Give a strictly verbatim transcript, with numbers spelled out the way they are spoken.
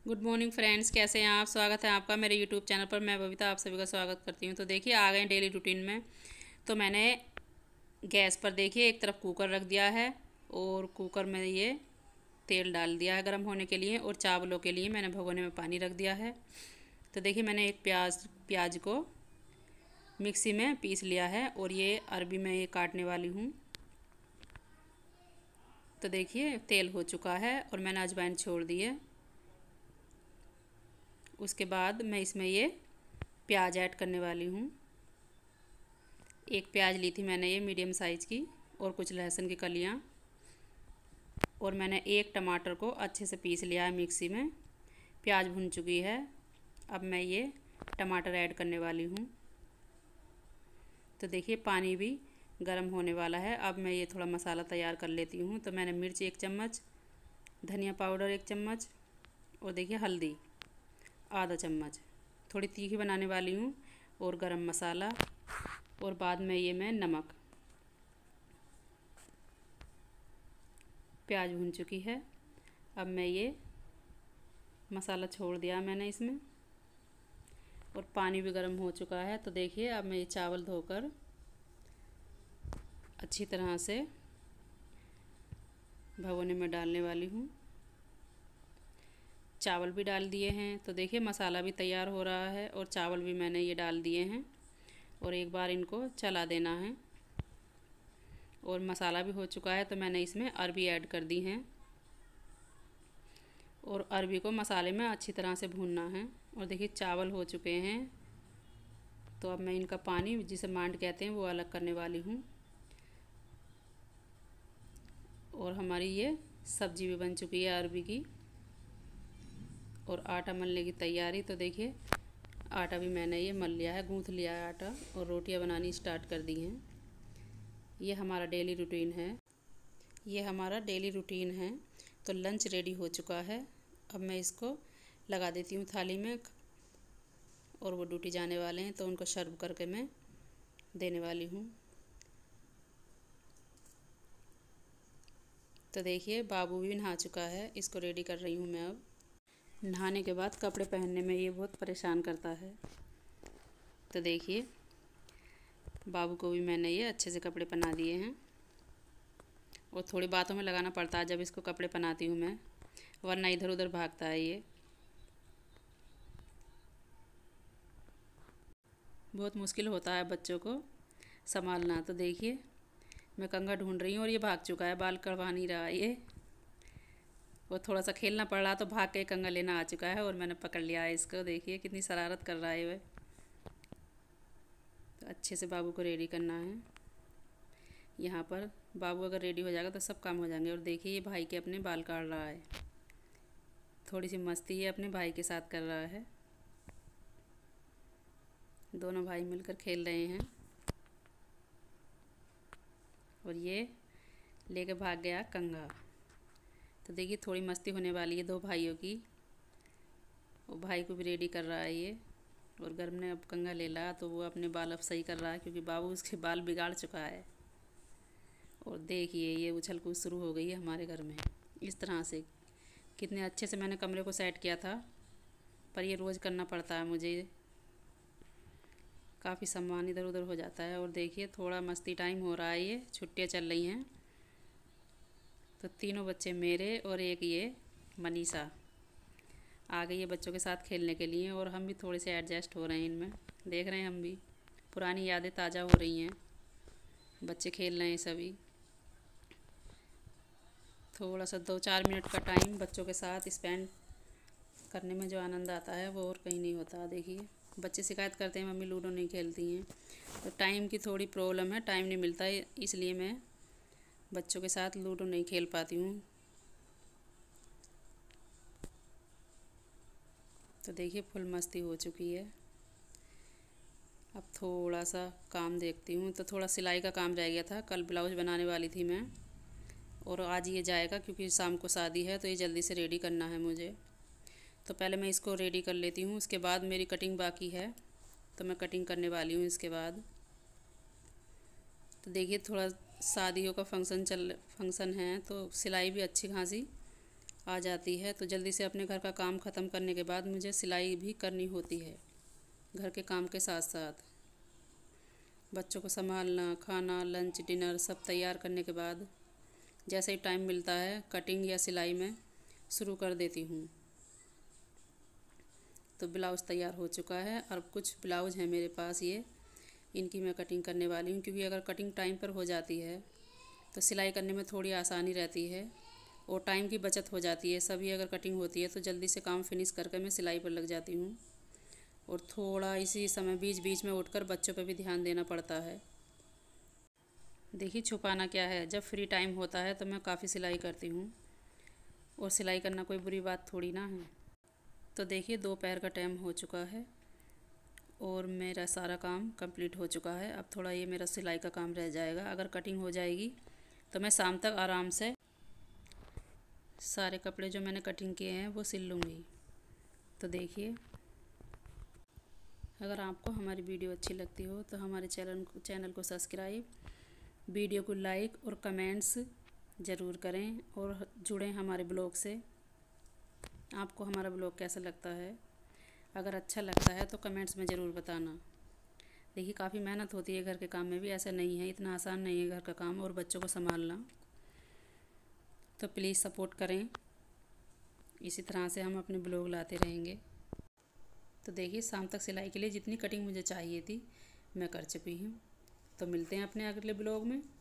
Good morning friends, कैसे हैं आप। स्वागत है आपका मेरे यूट्यूब चैनल पर। मैं बबीता आप सभी का स्वागत करती हूं। तो देखिए आ गए डेली रूटीन में। तो मैंने गैस पर देखिए एक तरफ कुकर रख दिया है और कुकर में ये तेल डाल दिया है गर्म होने के लिए, और चावलों के लिए मैंने भगोने में पानी रख दिया है। तो देखिए मैंने एक प्याज प्याज को मिक्सी में पीस लिया है और ये अरबी में ये काटने वाली हूँ। तो देखिए तेल हो चुका है और मैंने अजवाइन छोड़ दी है। उसके बाद मैं इसमें ये प्याज ऐड करने वाली हूँ। एक प्याज ली थी मैंने ये मीडियम साइज़ की, और कुछ लहसुन की कलियाँ, और मैंने एक टमाटर को अच्छे से पीस लिया है मिक्सी में। प्याज भुन चुकी है, अब मैं ये टमाटर ऐड करने वाली हूँ। तो देखिए पानी भी गर्म होने वाला है। अब मैं ये थोड़ा मसाला तैयार कर लेती हूँ। तो मैंने मिर्च एक चम्मच, धनिया पाउडर एक चम्मच, और देखिए हल्दी आधा चम्मच, थोड़ी तीखी बनाने वाली हूँ, और गरम मसाला, और बाद में ये मैं नमक। प्याज भुन चुकी है, अब मैं ये मसाला छोड़ दिया मैंने इसमें, और पानी भी गर्म हो चुका है। तो देखिए अब मैं ये चावल धोकर अच्छी तरह से भगोने में डालने वाली हूँ। चावल भी डाल दिए हैं। तो देखिए मसाला भी तैयार हो रहा है और चावल भी मैंने ये डाल दिए हैं, और एक बार इनको चला देना है। और मसाला भी हो चुका है, तो मैंने इसमें अरबी ऐड कर दी हैं, और अरबी को मसाले में अच्छी तरह से भूनना है। और देखिए चावल हो चुके हैं। तो अब मैं इनका पानी, जिसे मांड कहते हैं, वो अलग करने वाली हूँ। और हमारी ये सब्ज़ी भी बन चुकी है अरबी की, और आटा मलने की तैयारी। तो देखिए आटा भी मैंने ये मल लिया है, गूँथ लिया है आटा, और रोटियां बनानी स्टार्ट कर दी हैं। ये हमारा डेली रूटीन है ये हमारा डेली रूटीन है। तो लंच रेडी हो चुका है। अब मैं इसको लगा देती हूँ थाली में, और वो ड्यूटी जाने वाले हैं तो उनको सर्व करके मैं देने वाली हूँ। तो देखिए बाबू भी नहा चुका है, इसको रेडी कर रही हूँ मैं। अब नहाने के बाद कपड़े पहनने में ये बहुत परेशान करता है। तो देखिए बाबू को भी मैंने ये अच्छे से कपड़े पहना दिए हैं, और थोड़ी बातों में लगाना पड़ता है जब इसको कपड़े पहनाती हूँ मैं, वरना इधर उधर भागता है ये। बहुत मुश्किल होता है बच्चों को संभालना। तो देखिए मैं कंघा ढूंढ रही हूँ और ये भाग चुका है, बाल कटवा नहीं रहा है ये। वो थोड़ा सा खेलना पड़ रहा तो भाग के कंघा लेना आ चुका है, और मैंने पकड़ लिया है इसको। देखिए कितनी शरारत कर रहा है वह। तो अच्छे से बाबू को रेडी करना है। यहाँ पर बाबू अगर रेडी हो जाएगा तो सब काम हो जाएंगे। और देखिए ये भाई के अपने बाल काट रहा है, थोड़ी सी मस्ती ये अपने भाई के साथ कर रहा है। दोनों भाई मिलकर खेल रहे हैं, और ये लेके भाग गया कंघा। तो देखिए थोड़ी मस्ती होने वाली है दो भाइयों की। वो भाई को भी रेडी कर रहा है ये, और गर्म ने अब कंघा ले लिया तो वो अपने बाल अब सही कर रहा है, क्योंकि बाबू उसके बाल बिगाड़ चुका है। और देखिए ये उछल कूद शुरू हो गई है हमारे घर में। इस तरह से कितने अच्छे से मैंने कमरे को सेट किया था, पर ये रोज़ करना पड़ता है मुझे, काफ़ी सामान इधर उधर हो जाता है। और देखिए थोड़ा मस्ती टाइम हो रहा है, ये छुट्टियाँ चल रही हैं। तो तीनों बच्चे मेरे, और एक ये मनीषा आ गई है बच्चों के साथ खेलने के लिए, और हम भी थोड़े से एडजस्ट हो रहे हैं इनमें। देख रहे हैं हम भी पुरानी यादें ताज़ा हो रही हैं, बच्चे खेल रहे हैं सभी। थोड़ा सा दो चार मिनट का टाइम बच्चों के साथ स्पेंड करने में जो आनंद आता है वो और कहीं नहीं होता। देखिए बच्चे शिकायत करते हैं मम्मी लूडो नहीं खेलती हैं, तो टाइम की थोड़ी प्रॉब्लम है, टाइम नहीं मिलता है, इसलिए मैं बच्चों के साथ लूडो नहीं खेल पाती हूँ। तो देखिए फुल मस्ती हो चुकी है। अब थोड़ा सा काम देखती हूँ। तो थोड़ा सिलाई का काम रह गया था, कल ब्लाउज बनाने वाली थी मैं, और आज ये जाएगा क्योंकि शाम को शादी है, तो ये जल्दी से रेडी करना है मुझे। तो पहले मैं इसको रेडी कर लेती हूँ, उसके बाद मेरी कटिंग बाकी है, तो मैं कटिंग करने वाली हूँ इसके बाद। तो देखिए थोड़ा शादियों का फंक्शन चल फंक्शन है, तो सिलाई भी अच्छी खासी आ जाती है, तो जल्दी से अपने घर का काम ख़त्म करने के बाद मुझे सिलाई भी करनी होती है। घर के काम के साथ साथ बच्चों को संभालना, खाना, लंच, डिनर सब तैयार करने के बाद जैसे ही टाइम मिलता है कटिंग या सिलाई में शुरू कर देती हूँ। तो ब्लाउज़ तैयार हो चुका है और कुछ ब्लाउज़ हैं मेरे पास, ये इनकी मैं कटिंग करने वाली हूँ, क्योंकि अगर कटिंग टाइम पर हो जाती है तो सिलाई करने में थोड़ी आसानी रहती है और टाइम की बचत हो जाती है। सभी अगर कटिंग होती है तो जल्दी से काम फिनिश करके मैं सिलाई पर लग जाती हूँ और थोड़ा इसी समय बीच बीच में उठकर बच्चों पर भी ध्यान देना पड़ता है। देखिए छुपाना क्या है, जब फ्री टाइम होता है तो मैं काफ़ी सिलाई करती हूँ और सिलाई करना कोई बुरी बात थोड़ी ना है। तो देखिए दोपहर का टाइम हो चुका है और मेरा सारा काम कंप्लीट हो चुका है। अब थोड़ा ये मेरा सिलाई का काम रह जाएगा। अगर कटिंग हो जाएगी तो मैं शाम तक आराम से सारे कपड़े जो मैंने कटिंग किए हैं वो सिल लूँगी। तो देखिए, अगर आपको हमारी वीडियो अच्छी लगती हो तो हमारे चैनल को चैनल को सब्सक्राइब, वीडियो को लाइक और कमेंट्स ज़रूर करें और जुड़ें हमारे ब्लॉग से। आपको हमारा ब्लॉग कैसा लगता है? अगर अच्छा लगता है तो कमेंट्स में ज़रूर बताना। देखिए काफ़ी मेहनत होती है घर के काम में भी, ऐसा नहीं है, इतना आसान नहीं है घर का काम और बच्चों को संभालना। तो प्लीज़ सपोर्ट करें, इसी तरह से हम अपने ब्लॉग लाते रहेंगे। तो देखिए शाम तक सिलाई के लिए जितनी कटिंग मुझे चाहिए थी मैं कर चुकी हूँ। तो मिलते हैं अपने अगले ब्लॉग में।